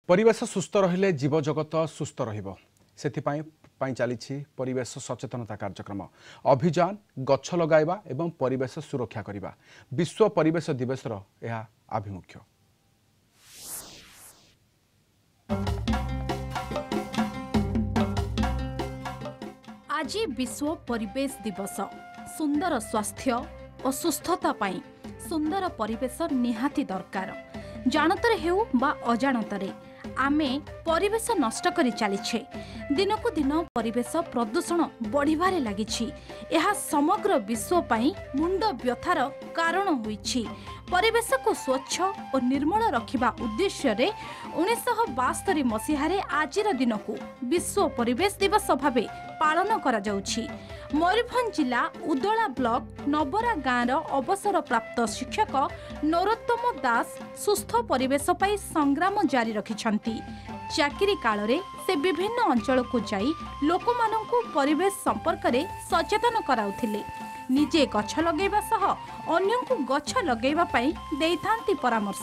परिवेश सुस्थ रहिले जीव जगत सुस्थ रहिबो सेथिपाई चली परिवेश सचेतनता कार्यक्रम अभियान गछ लगाइबा एवं परिवेश सुरक्षा करिबा विश्व परिवेश दिवसर यह आभिमुख्य। आज विश्व परिवेश दिवस सुंदर स्वास्थ्य और सुस्थता पाई सुंदर परिवेश निहाती दरकार। जानतरे हेउ बा अजाणतरे आमे परिवेश नष्ट करी चलीछे। दिनकु दिन परिवेश प्रदूषण बढ़िबारे लागिछि। यह समग्र विश्व पाई मुंड व्यथार कारण होईछि। परिवेश को स्वच्छ और निर्मल रखिबा उद्देश्य रे 1972 मसीहारे आजिर दिन को विश्व परिवेश दिवस भावे पालन करा जाउछि। मयूरभंज जिला उदला ब्लॉक नबरा गाँव अवसर प्राप्त शिक्षक नरोत्तम दास सुस्थ परिवेश पाई संग्राम जारी रखिछंती। चाकरी काल रे से विभिन्न अंचल को जाई लोकमानंकु परिवेश संपर्क रे सचेतन कराउथिले। निजे गछ लगेबा सह अन्यंकु गछ लगेबा पाई देइथांती परामर्श।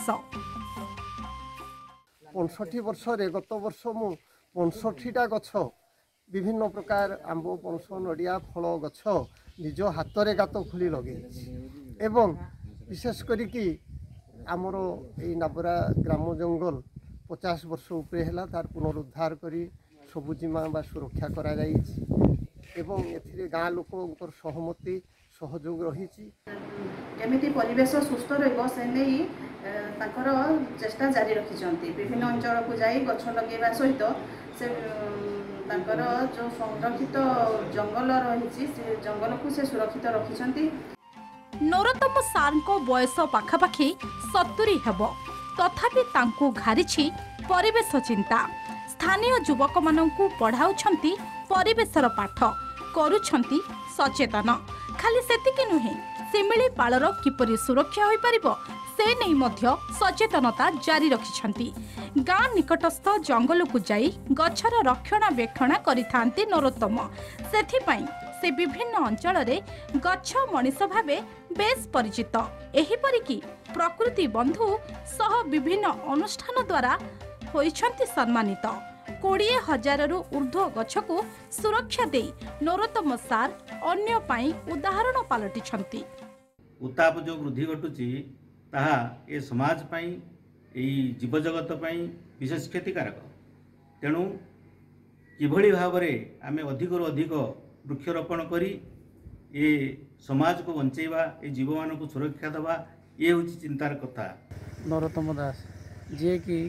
65 वर्ष रे गत वर्ष मु 65टा गछ विभिन्न प्रकार आंब पणस नड़िया फल गछ निज हाथ रे गात खुली लगे एवं विशेष करिकी आमर ए नाबरा ग्राम जंगल 50 वर्ष उपरे हला तार पुनरुद्धार करी सबुजिमा बा सुरक्षा करा जाई एवं एथिरे गाँ लोकंकर सहमति सहयोग रही केमिति परिवेश सुस्थ रहिबो से नै ताकर चेष्टा जारी रखिछंती। विभिन्न अंचल को जाई गछ लगेबा सहित से ताकर जो संरक्षित जंगल रही से जंगल को से सुरक्षित रखिछंती। नरोत्तम सारको बयस पाखापाखि 70 हेबो तथापि तांकु घारिछि परिवेश चिंता। स्थानीय युवक मानंकु पढ़ाउछंती परिवेशर पाठ करूछंती सचेतन। खाली सेतिके नुहे सिमिली पालर किपरि सुरक्षा होई परिबो से नै मध्य सचेतनता जारी रखिछंती। गाँ निकटस्थ जंगल को जाई गछर रक्षणाबेक्षण करिथांती नरोत्तम। सेथिपाई से विभिन्न अंचल रे गछ मनीष भावे बेस परिचित। एही परिकी प्रकृति बंधु सह विभिन्न अनुष्ठान द्वारा होइछंती सम्मानित। 20,000 रु ऊर्ध्व गछ को सुरक्षा दे नरोत्तम सार अन्य पाई उदाहरण पालटिछंती। उत्ताप जो वृद्धि घटुची ताहा ए समाज पाई एई जीव जगत पाई विशेष क्षतिकारक। तेणु किभଳି भावरे आमे अधिकरु अधिक वृक्षरोपण करी ए समाज को बंचेबा ए जीव मान को सुरक्षा देवा ये होची चिंतार कथा। नरोत्तम दास जे कि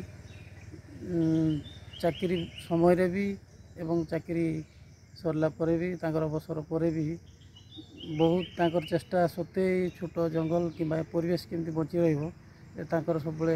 चाकरी समय रे भी एवं चाकरी सरला परे भी तांकर अवसर परे भी बहुत तांकर चेष्टा सत्ते छोट जंगल कि परिवेश केमती बची रहिबो तांकर सबले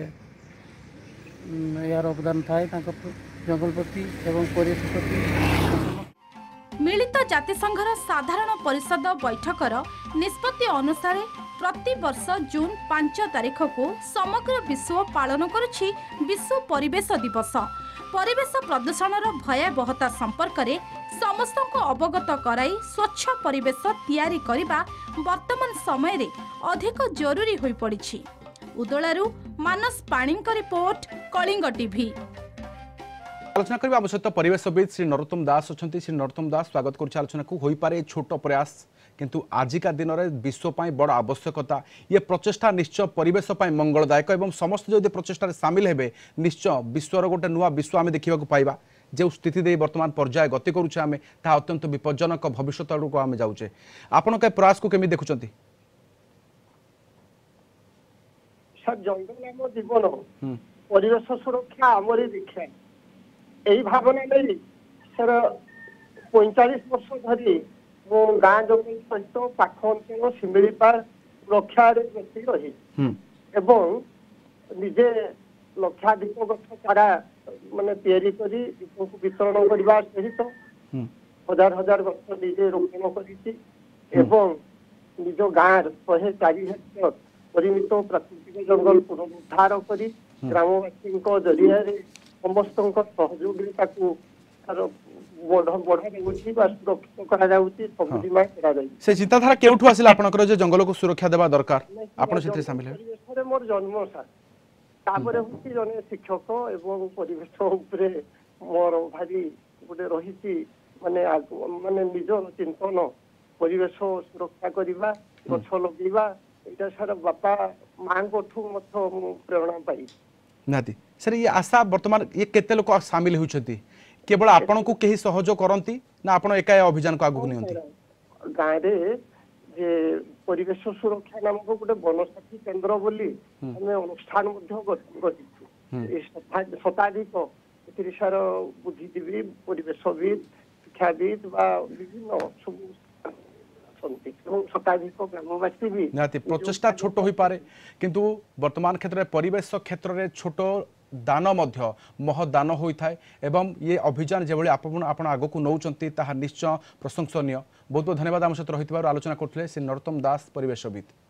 यार अवदान थाए तांकर जंगल प्रति एवं परिवेश प्रति। मिलित जातिसंघर साधारण परिषद बैठकर निष्पत्ति अनुसार प्रति वर्ष जून 5 तारिख को समग्र विश्व पालन करुछि विश्व परिवेश दिवस। परिवेश प्रदूषणर भयावहता संपर्क रे समस्त को अवगत कराई स्वच्छ परिवेश तैयारी करिबा वर्तमान समय रे अधिक जरूरी होई पड़िछि। उदलारू मानस पाणीक रिपोर्ट कलिंग टीवी। आलोचना करबा आम सहित परिवेशविद श्री नरोत्तम दास अच्छा। श्री नरोत्तम दास स्वागत कर आलोचना को होई पारे छोट प्रयास किंतु आजिका दिन में विश्व पाई बड़ आवश्यकता ये प्रचेषा निश्चय परिवेश पाई मंगलदायक एवं समस्त जो प्रचेषा सामिल हेबे निश्चय विश्वर गोटे नुआ विश्व आम देखा पाइबा। जो स्थिति दे वर्तमान पर्याय गति करुचे आम ता अत्यंत विपज्जनक भविष्य आड़ आम जाऊे। आपण के प्रयास को केमी देखुंत? जंगल आम जीवन परिवेश सुरक्षा आमरी दीक्षा यही भावना नहीं सर 45 वर्ष धरी मो गाँ जंगल सहित पाख अंचल शिमिलीपाल सुरक्षा रही एवं निजे लक्षाधिक गछ चारा माने तैयारी करी वितरण करने सहित हजार हजार गछ निजे रोपण करी एवं निज गाँव 104 हेक्टर परिमित प्राकृतिक जंगल पुनरुद्धार करी ग्रामवासी जरिया समस्त सहयोगिता से चिंताधारा केउठु आसिला आपनकर जे जंगल को सुरक्षा देबा दरकार आपण सेथि शामिल है? मोर जन्म सर तापर हूँ जने शिक्षक एवं परिवेश उपरे मोर भारी गोटे रही माने माने निज चिंतन परिवेश सुरक्षा करवा गछ लगेवा एटा सारा बापा माँ प्रेरणा पाई निहाती सर ये आशा वर्तमान ये केते लोक सामिल होती केवल आपण को कहीं सहयोग करती ना आपण एका अभियान को आगु नियंती गाँव रे जे परिवेश सुरक्षा नामक गोटे वनसाथी केन्द्र बोली आम अनुष्ठान शताधिक सार बुद्धिजीवी परिवेशविद शिक्षाविद विभिन्न सब शताधिक ग्रामवासी भी निहाती प्रचेषा छोट हो पारे किंतु वर्तमान क्षेत्र में परिवेश क्षेत्र में छोट दान मध्य महदान होता है एवं ये अभियान जो आपण आगक नौकरी ताहा निश्चय प्रशंसनीय बहुत बहुत धन्यवाद आम सहित रही आलोचना करते श्री नरोत्तम दास परिवेशविद।